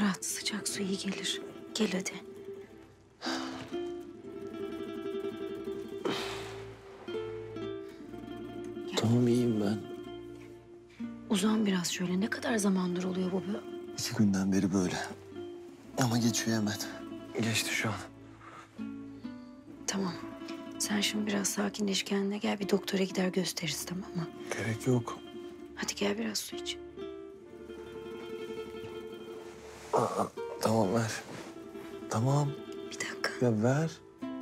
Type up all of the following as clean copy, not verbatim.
Fırat, sıcak su iyi gelir. Gel hadi. Tamam, iyiyim ben. Uzan biraz şöyle. Ne kadar zamandır oluyor bu? 2 günden beri böyle. Ama geçiyor hemen. Geçti şu an. Tamam. Sen şimdi biraz sakinleş, kendine gel. Bir doktora gider gösteririz, tamam mı? Gerek yok. Hadi gel biraz su iç. Tamam, ver. Tamam. Bir dakika. Ya ver.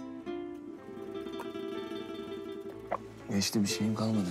Geçti, bir şeyim kalmadı.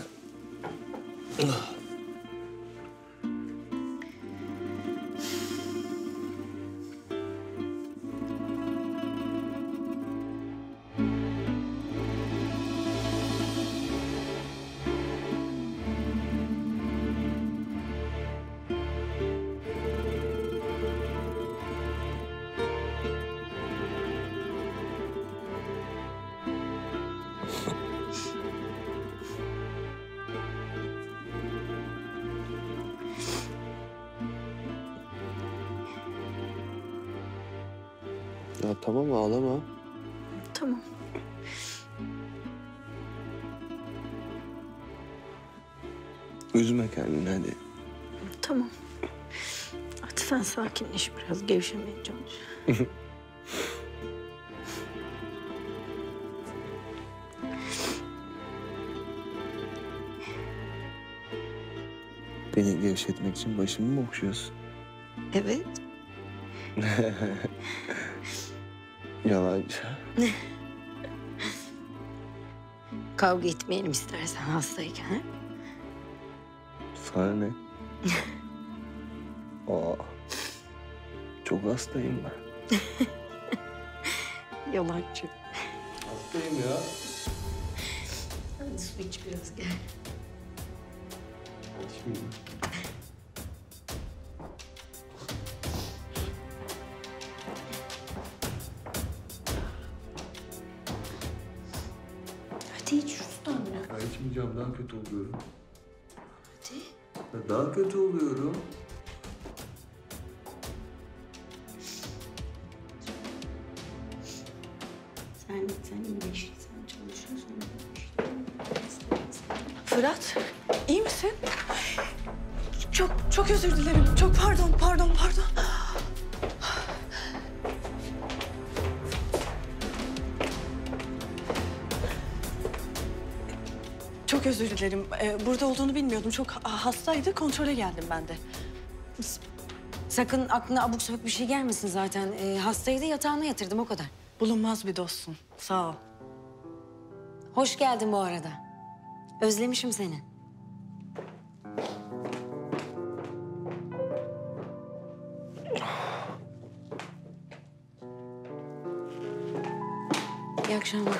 Ya tamam, ağlama. Tamam. Üzme kendini hadi. Tamam. Hadi sen sakinleş biraz. Gevşemeye çalış. Beni gevşetmek için başımı mı okşuyorsun? Evet. Yalancı. Kavga etmeyelim istersen hastayken. Ha? Sana ne? Aa, çok hastayım ben. Yalancı. Hastayım ya. Hadi su iç biraz, gel. Şimdi. Hadi iç şuradan biraz. Ya içmeyeceğim, daha kötü oluyorum. Hadi. Ya daha kötü oluyorum. Sen iyileştin, sen çalışıyorsun. Fırat, iyi misin? Çok özür dilerim. Çok pardon. Çok özür dilerim. Burada olduğunu bilmiyordum. Çok hastaydı. Kontrole geldim ben de. Sakın aklına abuk sabuk bir şey gelmesin zaten. Hastaydı, yatağına yatırdım, o kadar. Bulunmaz bir dostsun. Sağ ol. Hoş geldin bu arada. Özlemişim seni. İyi akşamlar.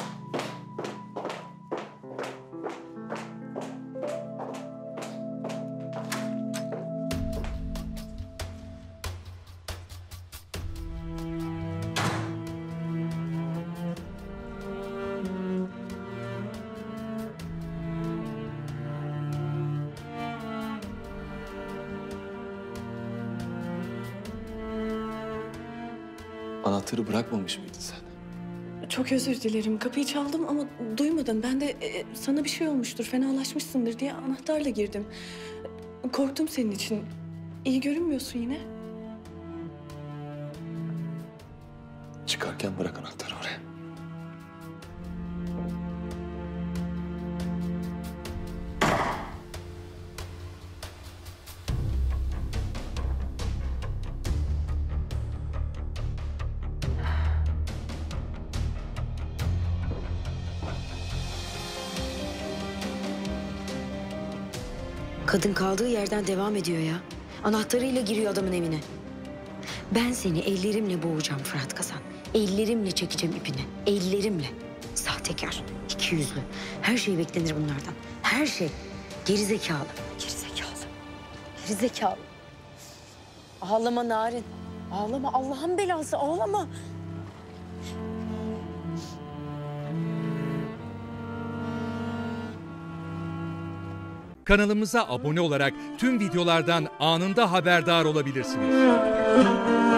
Anahtarı bırakmamış mıydın sen? Çok özür dilerim. Kapıyı çaldım ama duymadın. Ben de sana bir şey olmuştur, fenalaşmışsındır diye anahtarla girdim. Korktum senin için. İyi görünmüyorsun yine. Çıkarken bırak anahtarı oraya. Kadın kaldığı yerden devam ediyor ya. Anahtarıyla giriyor adamın evine. Ben seni ellerimle boğacağım Fırat Kazan. Ellerimle çekeceğim ipini. Ellerimle. Sahtekar, ikiyüzlü. Her şey beklenir bunlardan. Her şey. Gerizekalı. Gerizekalı. Ağlama Narin. Ağlama. Allah'ın belası. Ağlama. Kanalımıza abone olarak tüm videolardan anında haberdar olabilirsiniz.